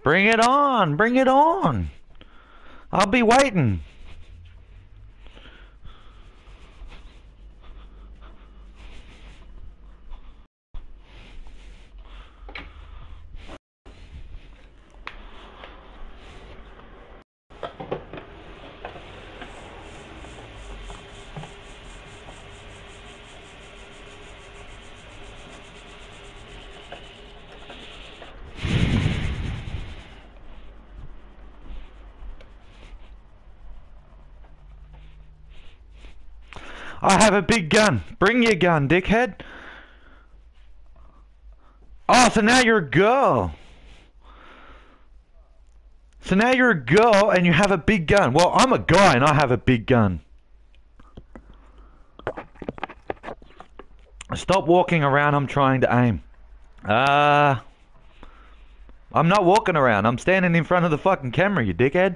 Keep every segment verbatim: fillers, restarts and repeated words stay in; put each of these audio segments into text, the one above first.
Bring it on, bring it on. I'll be waiting. I have a big gun. Bring your gun, dickhead. Oh, so now you're a girl. So now you're a girl and you have a big gun. Well, I'm a guy and I have a big gun. Stop walking around, I'm trying to aim. Uh... I'm not walking around, I'm standing in front of the fucking camera, you dickhead.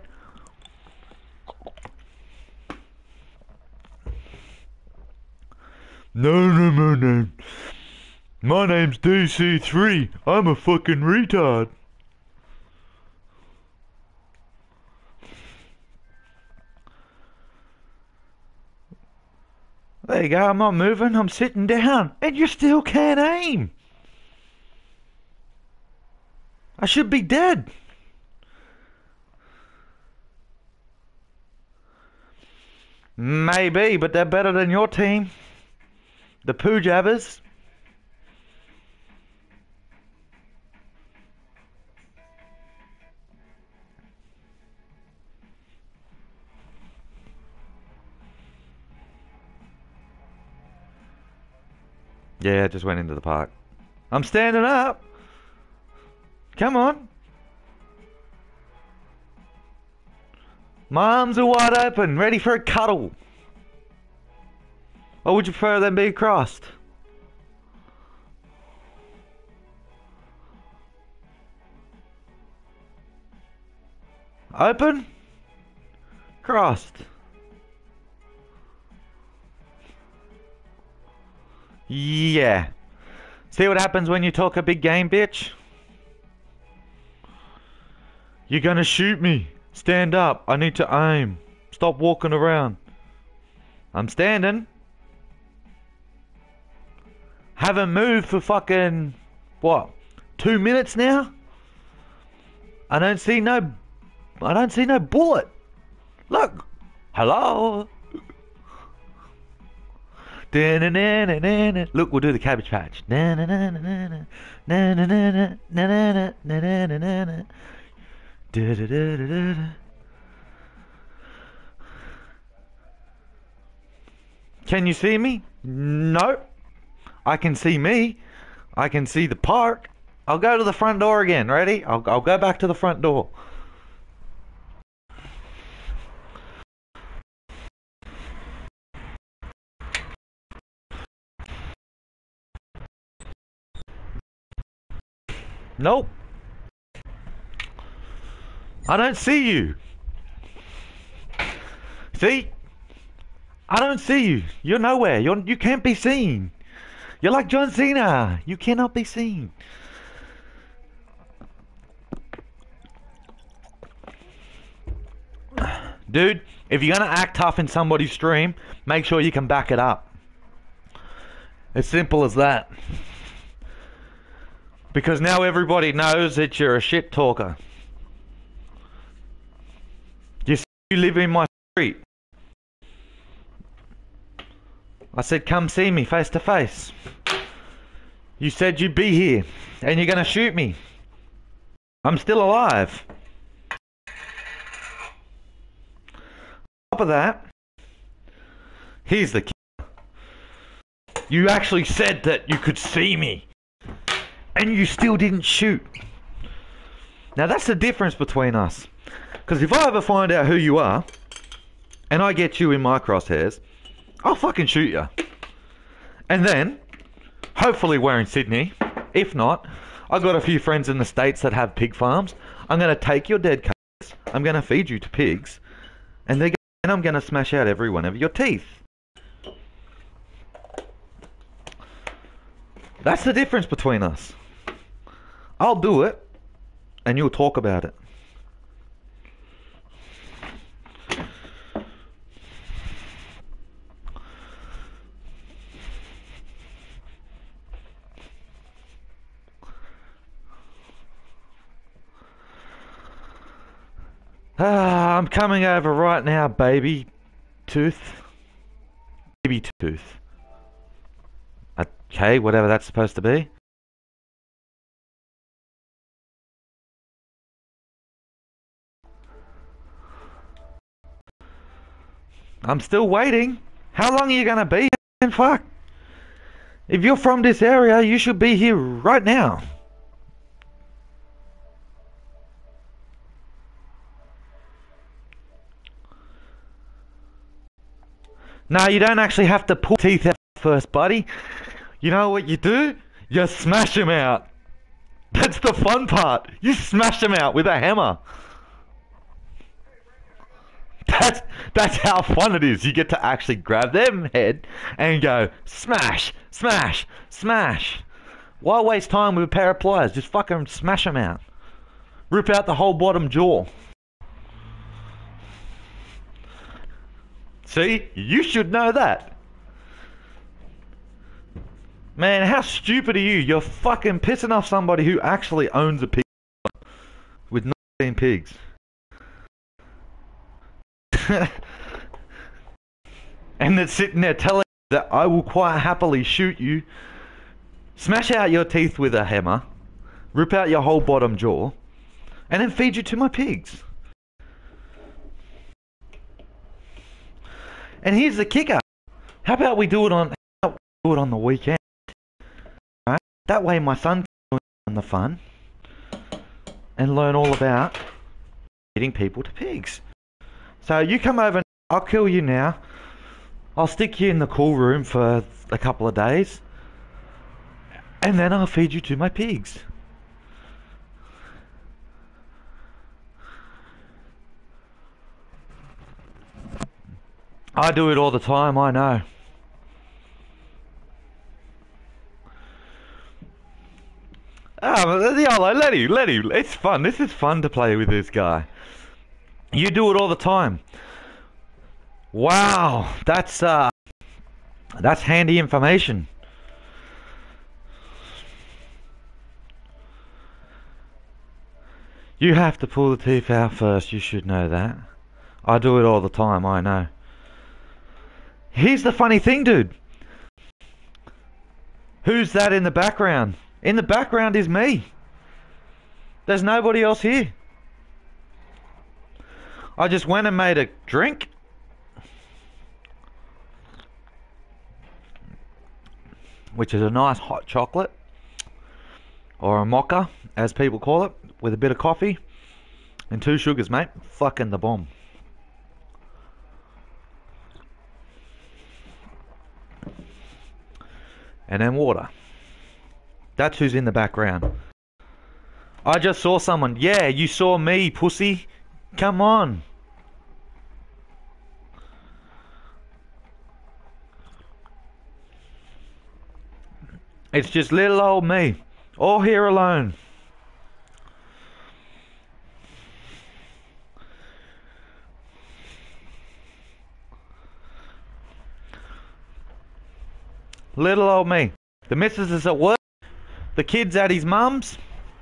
No, no, no, no. My name's D C three. I'm a fucking retard. There you go, I'm not moving, I'm sitting down. And you still can't aim. I should be dead. Maybe, but they're better than your team. The Punjabis. Yeah, I just went into the park. I'm standing up. Come on. My arms are wide open, ready for a cuddle. Or would you prefer them be crossed? Open? Crossed. Yeah. See what happens when you talk a big game, bitch? You're gonna shoot me. Stand up. I need to aim. Stop walking around. I'm standing. Haven't moved for fucking, what, two minutes now? I don't see no, I don't see no bullet. Look. Hello. Look, we'll do the Cabbage Patch. Can you see me? No. I can see me. I can see the park. I'll go to the front door again. Ready? I'll, I'll go back to the front door. Nope. I don't see you. See? I don't see you. You're nowhere. You're, you can't be seen. You're like John Cena. You cannot be seen. Dude, if you're gonna act tough in somebody's stream, make sure you can back it up. As simple as that. Because now everybody knows that you're a shit talker. You, you live in my street. I said come see me face to face. You said you'd be here. And you're gonna shoot me. I'm still alive. On top of that, here's the killer. You actually said that you could see me. And you still didn't shoot. Now that's the difference between us. Because if I ever find out who you are, and I get you in my crosshairs, I'll fucking shoot you. And then, hopefully we're in Sydney. If not, I've got a few friends in the States that have pig farms. I'm going to take your dead cats, I'm going to feed you to pigs, and they're and I'm going to smash out every one of your teeth. That's the difference between us. I'll do it, and you'll talk about it. Ah, I'm coming over right now, baby tooth. Baby tooth. Okay, whatever that's supposed to be. I'm still waiting. How long are you gonna be here? Fuck. If you're from this area, you should be here right now. No, you don't actually have to pull teeth out first, buddy. You know what you do? You smash them out. That's the fun part. You smash them out with a hammer. That's, that's how fun it is. You get to actually grab them head and go smash, smash, smash. Why waste time with a pair of pliers? Just fucking smash them out. Rip out the whole bottom jaw. See? You should know that. Man, how stupid are you? You're fucking pissing off somebody who actually owns a pig with nineteen pigs. And that's sitting there telling you that I will quite happily shoot you, smash out your teeth with a hammer, rip out your whole bottom jaw, and then feed you to my pigs. And here's the kicker. How about we do it on, how about we do it on the weekend? Right? That way my son can join the fun and learn all about feeding people to pigs. So you come over, I'll kill you now. I'll stick you in the cool room for a couple of days. And then I'll feed you to my pigs. I do it all the time, I know. Oh, yeah, let him, let him. It's fun. This is fun to play with this guy. You do it all the time. Wow, that's uh, that's handy information. You have to pull the teeth out first. You should know that. I do it all the time. I know. Here's the funny thing, dude. Who's that in the background? In the background is me. There's nobody else here. I just went and made a drink. Which is a nice hot chocolate. Or a mocha, as people call it. With a bit of coffee. And two sugars, mate. Fucking the bomb. And then water. That's who's in the background. I just saw someone. Yeah, you saw me, pussy. Come on. It's just little old me. All here alone. Little old me. The missus is at work. The kid's at his mum's.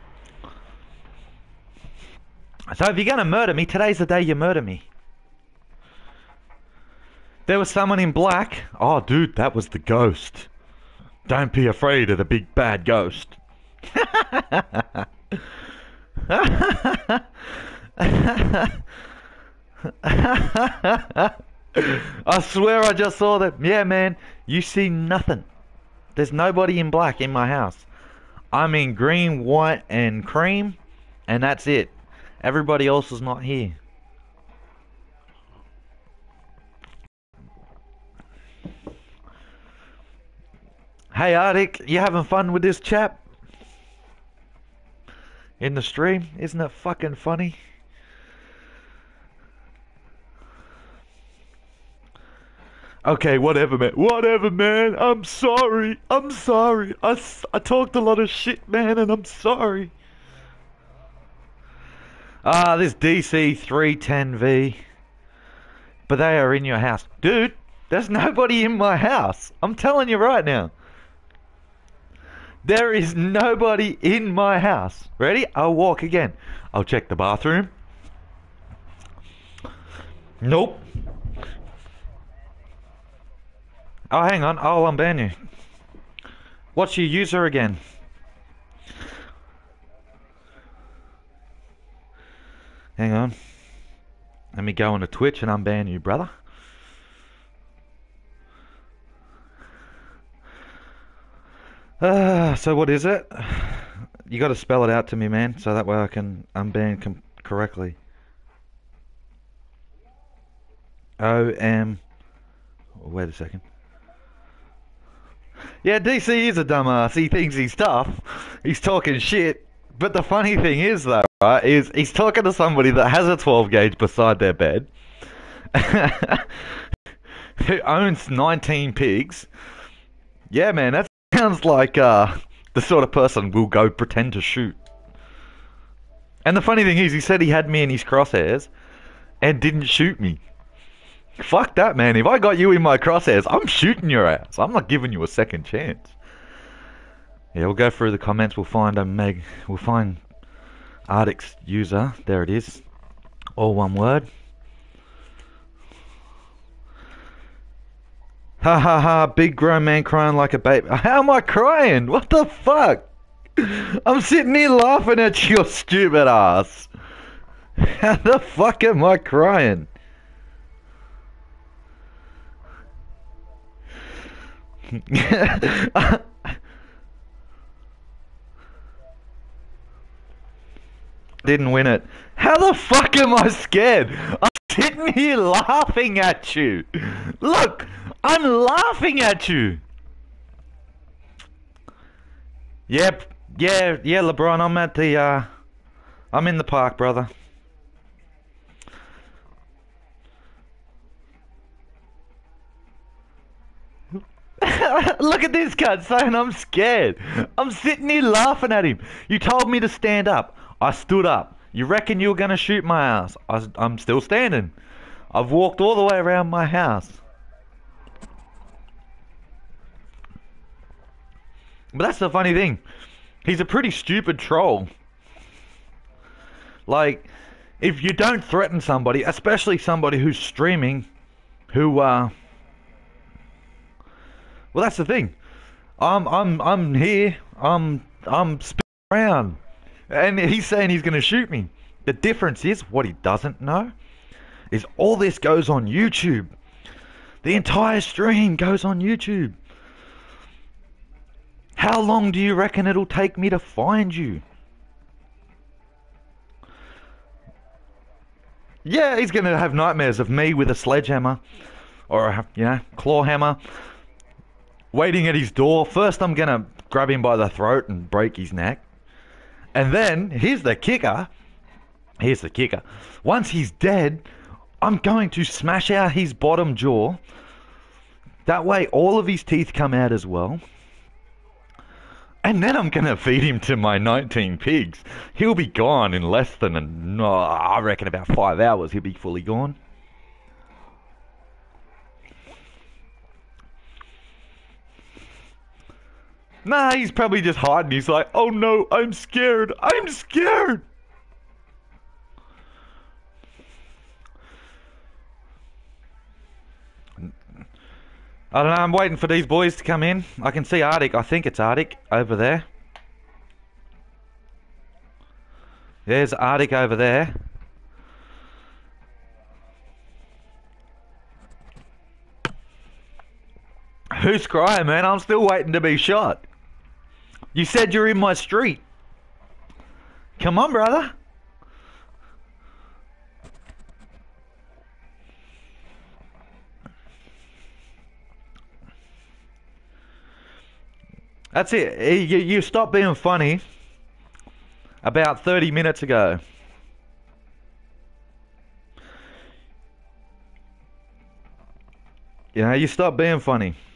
So if you're going to murder me, today's the day you murder me. There was someone in black. Oh, dude, that was the ghost. Don't be afraid of the big bad ghost. I swear I just saw that. Yeah, man, you see nothing. There's nobody in black in my house. I'm in green, white, and cream, and that's it. Everybody else is not here. Hey, Arctic, you having fun with this chap? In the stream? Isn't it fucking funny? Okay, whatever, man. Whatever, man. I'm sorry. I'm sorry. I, I talked a lot of shit, man, and I'm sorry. Ah, this D C three ten V. But they are in your house. Dude, there's nobody in my house. I'm telling you right now. There is nobody in my house. Ready? I'll walk again. I'll check the bathroom. Nope. Oh, hang on. I'll unban you. What's your user again? Hang on. Let me go on to Twitch and unban you, brother. Uh, so what is it? You got to spell it out to me, man, so that way I can unban com correctly. O M. Wait a second. Yeah, D C is a dumbass. He thinks he's tough. He's talking shit. But the funny thing is, though, right, is he's talking to somebody that has a twelve gauge beside their bed, who owns nineteen pigs. Yeah, man, that sounds like uh, the sort of person will go pretend to shoot. And the funny thing is, he said he had me in his crosshairs and didn't shoot me. Fuck that, man. If I got you in my crosshairs, I'm shooting your ass. I'm not giving you a second chance. Yeah, we'll go through the comments. We'll find a Meg. We'll find Ardic's user. There it is. All one word. Ha ha ha. Big grown man crying like a baby. How am I crying? What the fuck? I'm sitting here laughing at your stupid ass. How the fuck am I crying? Didn't win it. How the fuck am I scared? I'm sitting here laughing at you. Look, I'm laughing at you. Yep, yeah, yeah, LeBron. I'm at the, uh, I'm in the park, brother. Look at this cunt saying I'm scared. I'm sitting here laughing at him. You told me to stand up. I stood up. You reckon you were going to shoot my ass? I, I'm still standing. I've walked all the way around my house. But that's the funny thing. He's a pretty stupid troll. Like, if you don't threaten somebody, especially somebody who's streaming, who, uh... well, that's the thing. I'm, I'm, I'm here. I'm, I'm spinning around. And he's saying he's going to shoot me. The difference is, what he doesn't know, is all this goes on YouTube. The entire stream goes on YouTube. How long do you reckon it'll take me to find you? Yeah, he's going to have nightmares of me with a sledgehammer. Or a, you know, claw hammer. Waiting at his door. First I'm going to grab him by the throat and break his neck. And then, here's the kicker. Here's the kicker. Once he's dead, I'm going to smash out his bottom jaw. That way all of his teeth come out as well. And then I'm going to feed him to my nineteen pigs. He'll be gone in less than, a, oh, I reckon about five hours he'll be fully gone. Nah, he's probably just hiding. He's like, oh no, I'm scared. I'm scared. I don't know, I'm waiting for these boys to come in. I can see Arctic. I think it's Arctic over there. There's Arctic over there. Who's crying, man? I'm still waiting to be shot. You said you're in my street. Come on, brother. That's it. You, you stopped being funny about thirty minutes ago. You know, you stopped being funny.